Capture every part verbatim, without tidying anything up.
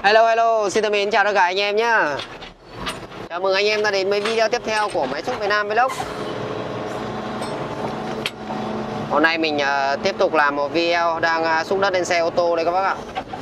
Hello hello, xin mến chào tất cả anh em nhá. Chào mừng anh em đã đến với video tiếp theo của Máy Xúc Việt Nam Vlog. Hôm nay mình uh, tiếp tục làm một video đang uh, xúc đất lên xe ô tô đây các bác ạ.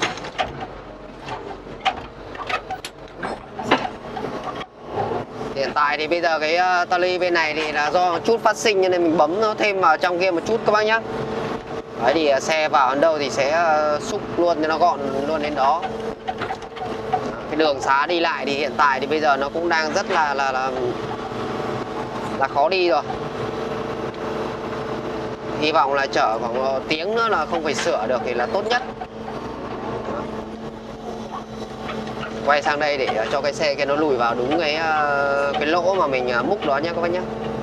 Hiện tại thì bây giờ cái uh, tali bên này thì là do chút phát sinh cho nên mình bấm nó thêm vào trong kia một chút các bác nhá. Đấy thì uh, xe vào đến đâu thì sẽ uh, xúc luôn cho nó gọn luôn đến đó. Cái đường xá đi lại thì hiện tại thì bây giờ nó cũng đang rất là là là, là khó đi rồi. Hy vọng là chở khoảng một tiếng nữa là không phải sửa được thì là tốt nhất. Quay sang đây để cho cái xe kia nó lùi vào đúng cái cái lỗ mà mình múc đó nhé các bác nhé.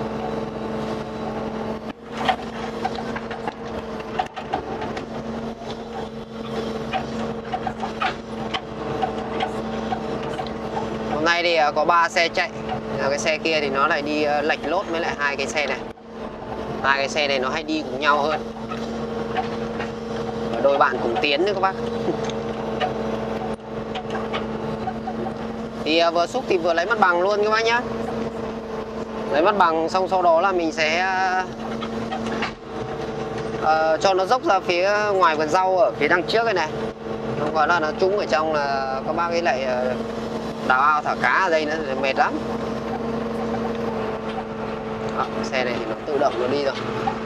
Hôm nay thì có ba xe chạy. Cái xe kia thì nó lại đi lệch lốt với lại hai cái xe này. Hai cái xe này nó hay đi cùng nhau hơn. Đôi bạn cùng tiến nữa các bác. Thì vừa xúc thì vừa lấy mặt bằng luôn các bác nhá. Lấy mặt bằng xong sau đó là mình sẽ uh, cho nó dốc ra phía ngoài vườn rau ở phía đằng trước này này. Không có là nó trúng ở trong là các bác ấy lại đào ao thả cá ở đây nữa thì mệt lắm. Đó, xe này thì nó tự động nó đi rồi.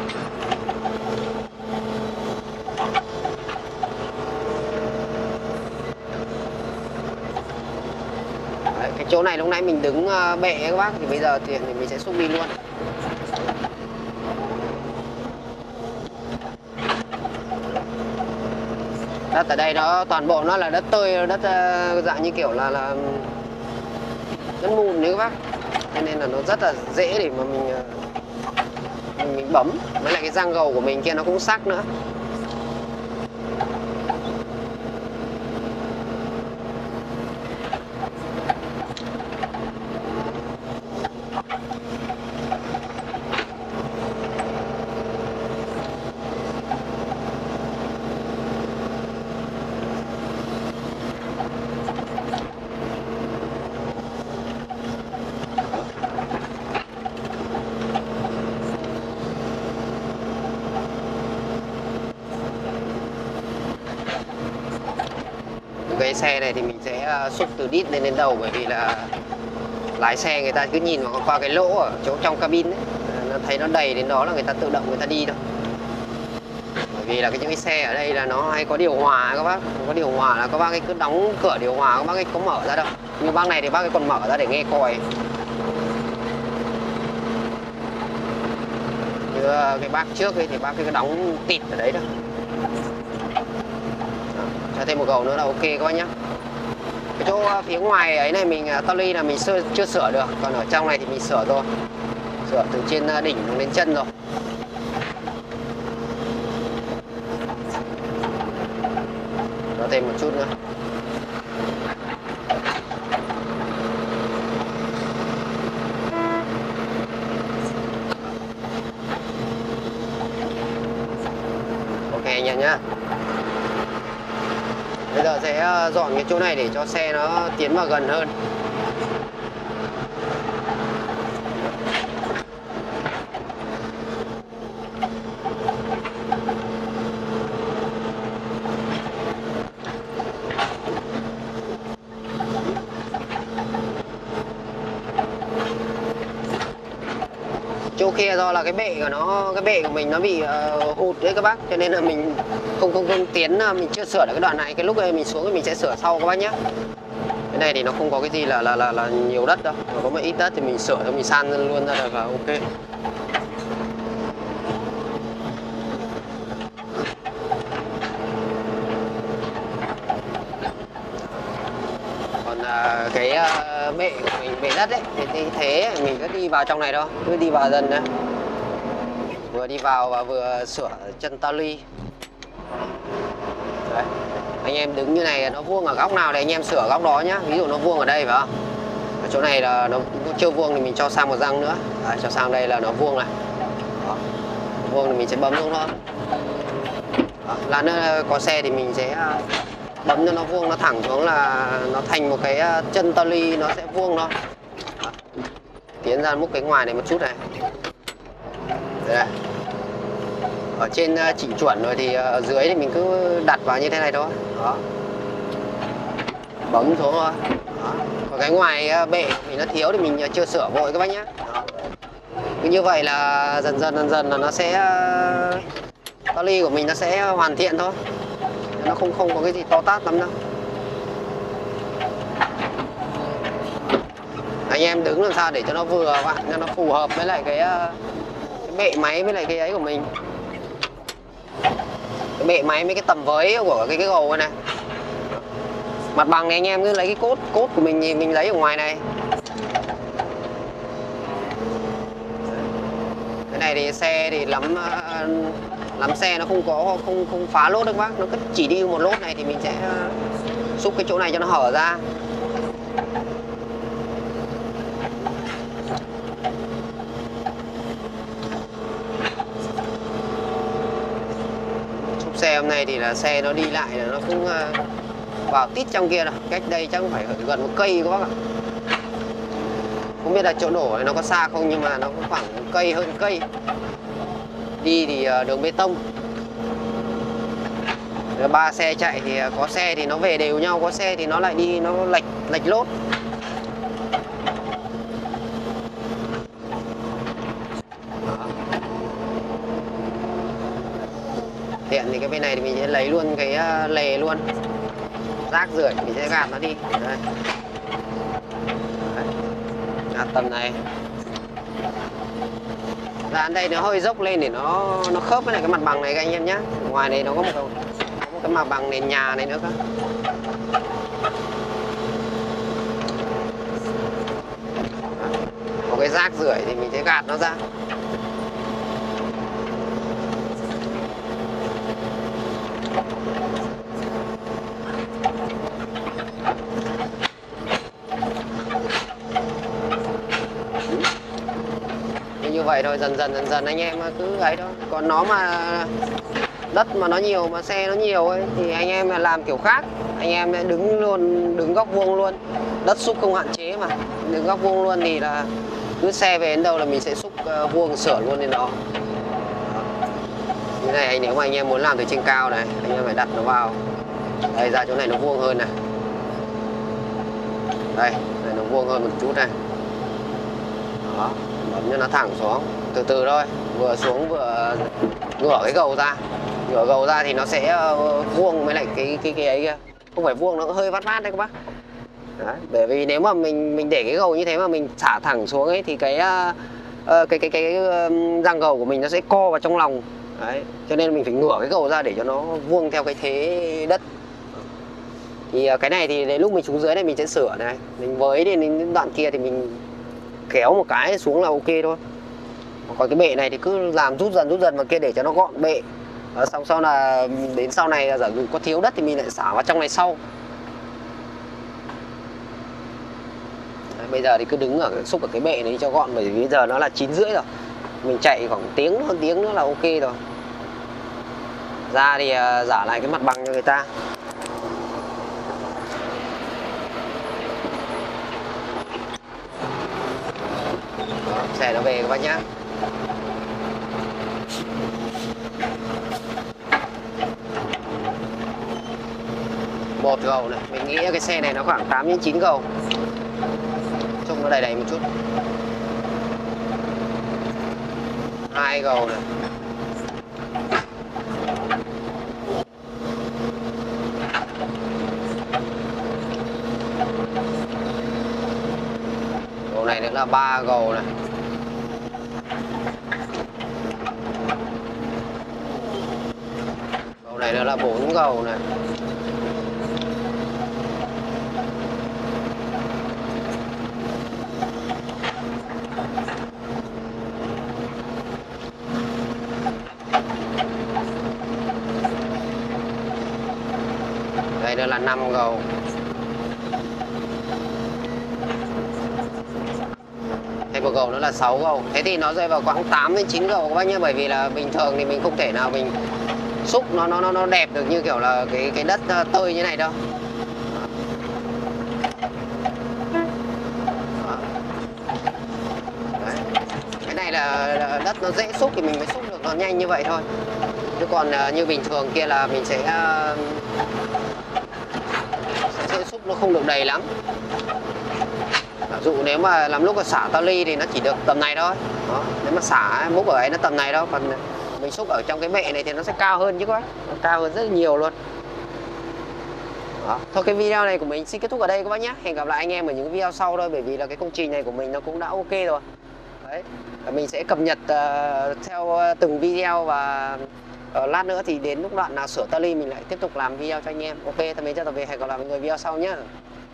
Đấy, cái chỗ này lúc nãy mình đứng bệ các bác thì bây giờ thì mình sẽ xúc đi luôn. Đất ở đây nó toàn bộ nó là đất tơi, đất dạng như kiểu là là đất mùn đấy các bác. Cho nên là nó rất là dễ để mà mình mình, mình bấm. Với lại cái răng gầu của mình kia nó cũng sắc nữa. Cái xe này thì mình sẽ xúc từ đít lên đến đầu, bởi vì là lái xe người ta cứ nhìn vào qua cái lỗ ở chỗ trong cabin ấy, nó thấy nó đầy đến đó là người ta tự động người ta đi thôi. Bởi vì là cái những cái xe ở đây là nó hay có điều hòa các bác, có điều hòa là các bác ấy cứ đóng cửa điều hòa, các bác ấy có mở ra đâu. Như bác này thì bác ấy còn mở ra để nghe còi. Như cái bác trước ấy thì bác ấy cứ đóng tịt ở đấy thôi. Cho thêm một gầu nữa là ok các bác nhé. Cái chỗ phía ngoài ấy này mình tali là mình chưa, chưa sửa được, còn ở trong này thì mình sửa rồi, sửa từ trên đỉnh đến chân rồi. Cho thêm một chút nữa. Ok anh em nhá. Bây giờ sẽ dọn cái chỗ này để cho xe nó tiến vào gần hơn. Chỗ kia do là cái bệ của nó, cái bệ của mình nó bị uh, hụt đấy các bác, cho nên là mình không không không tiến, mình chưa sửa được cái đoạn này. Cái lúc này mình xuống thì mình sẽ sửa sau các bác nhé. Cái này thì nó không có cái gì là là là, là nhiều đất đâu, nó có một ít đất thì mình sửa thì mình san luôn ra là ok. Còn uh, cái uh, bệ của mình, bệ đất ấy thì thế mình cứ đi vào trong này thôi, cứ đi vào dần đấy, vừa đi vào và vừa sửa chân tali. Đấy. Anh em đứng như này nó vuông ở góc nào thì anh em sửa góc đó nhá. Ví dụ nó vuông ở đây phải không? Ở chỗ này là nó chưa vuông thì mình cho sang một răng nữa. Đấy, cho sang đây là nó vuông này. Đó. Vuông thì mình sẽ bấm xuống thôi. Đó. Lát nữa có xe thì mình sẽ bấm cho nó vuông, nó thẳng xuống là nó thành một cái chân ta luy, nó sẽ vuông thôi. Đó. Tiến ra múc cái ngoài này một chút này. Đây này. Ở trên chỉ chuẩn rồi thì ở dưới thì mình cứ đặt vào như thế này thôi. Đó. Bấm xuống thôi. Đó. Còn cái ngoài bệ thì nó thiếu thì mình chưa sửa vội các bác nhé. Cứ như vậy là dần dần dần dần là nó sẽ ta luy của mình nó sẽ hoàn thiện thôi. Nó không không có cái gì to tát lắm đâu. Anh em đứng làm sao để cho nó vừa bạn, cho nó phù hợp với lại cái, cái bệ máy với lại cái ấy của mình. Cái bệ máy với cái tầm với của cái cái gầu này. Mặt bằng này anh em cứ lấy cái cốt cốt của mình thì mình lấy ở ngoài này. Cái này thì xe thì lắm lắm xe nó không có không không phá lốt được bác, nó cứ chỉ đi một lốt này thì mình sẽ xúc cái chỗ này cho nó hở ra. Xúc xe hôm nay thì là xe nó đi lại là nó cũng vào tít trong kia rồi, cách đây chắc phải gần một cây các bác ạ. Không biết là chỗ đổ này nó có xa không nhưng mà nó cũng khoảng một cây, hơn cây. Đi thì đường bê tông. Ba xe chạy thì có xe thì nó về đều nhau, có xe thì nó lại đi nó lệch lệch lốt. Đó. Tiện thì cái bên này thì mình sẽ lấy luôn cái lề luôn, rác rưởi mình sẽ gạt nó đi. Đây. Đấy. Gạt tầm này. Ra đây nó hơi dốc lên để nó nó khớp với lại cái mặt bằng này các anh em nhé. Ngoài này nó có một cái, có một cái mặt bằng nền nhà này nữa cơ. Có cái rác rưởi thì mình sẽ gạt nó ra. Như vậy thôi, dần dần dần dần anh em cứ ấy thôi. Còn nó mà đất mà nó nhiều, mà xe nó nhiều ấy thì anh em làm kiểu khác. Anh em đứng luôn, đứng góc vuông luôn. Đất xúc không hạn chế mà, đứng góc vuông luôn thì là cứ xe về đến đâu là mình sẽ xúc vuông sửa luôn lên đó. Như này nếu mà anh em muốn làm từ trên cao này, anh em phải đặt nó vào. Đây, ra chỗ này nó vuông hơn này. Đây, này nó vuông hơn một chút này. Đó, bấm cho nó thẳng xuống, từ từ thôi, vừa xuống vừa ngửa cái gầu ra, ngửa gầu ra thì nó sẽ vuông với lại cái cái cái ấy kia, không phải vuông, nó hơi vát vát đấy các bác. Đấy, bởi vì nếu mà mình mình để cái gầu như thế mà mình xả thẳng xuống ấy thì cái uh, cái cái cái, cái uh, răng gầu của mình nó sẽ co vào trong lòng. Đấy, cho nên mình phải ngửa cái gầu ra để cho nó vuông theo cái thế đất. Thì uh, cái này thì đến lúc mình xuống dưới này mình sẽ sửa này, mình với đến đoạn kia thì mình kéo một cái xuống là ok thôi. Còn cái bệ này thì cứ làm rút dần rút dần vào kia để cho nó gọn bệ. Đó, xong sau là đến sau này là giả dụ có thiếu đất thì mình lại xả vào trong này sau. Đấy, bây giờ thì cứ đứng ở xúc ở cái bệ này cho gọn, bởi vì bây giờ nó là chín rưỡi rồi, mình chạy khoảng tiếng hơn tiếng nữa là ok rồi. Ra thì uh, giả lại cái mặt bằng cho người ta. Đó, xe nó về các bác nhá. Một gầu này, mình nghĩ cái xe này nó khoảng tám đến chín gầu. Trông nó đầy đầy một chút. Hai gầu này. Gầu này nữa là ba gầu này. Gầu này nữa là bốn gầu này. Đây nữa là năm gầu. Thêm một gầu nữa là sáu gầu. Thế thì nó rơi vào khoảng tám đến chín gầu các bác nhé. Bởi vì là bình thường thì mình không thể nào mình xúc nó nó nó nó đẹp được như kiểu là cái cái đất tơi như này đâu. Đó. Đấy. Cái này là, là đất nó dễ xúc thì mình mới xúc được nó nhanh như vậy thôi, chứ còn uh, như bình thường kia là mình sẽ uh, sẽ xúc nó không được đầy lắm. Ví dụ nếu mà làm lúc mà xả tali thì nó chỉ được tầm này thôi. Đó. Nếu mà xả múc ở ấy nó tầm này đâu, còn mình xúc ở trong cái bệ này thì nó sẽ cao hơn chứ các bác, nó cao hơn rất là nhiều luôn. Đó. Thôi cái video này của mình xin kết thúc ở đây các bác nhé. Hẹn gặp lại anh em ở những cái video sau thôi, bởi vì là cái công trình này của mình nó cũng đã ok rồi. Đấy. Và mình sẽ cập nhật uh, theo từng video, và uh, lát nữa thì đến lúc đoạn nào sửa tali mình lại tiếp tục làm video cho anh em. Ok, tạm biệt, chào tạm biệt, hẹn gặp lại mọi người video sau nhé.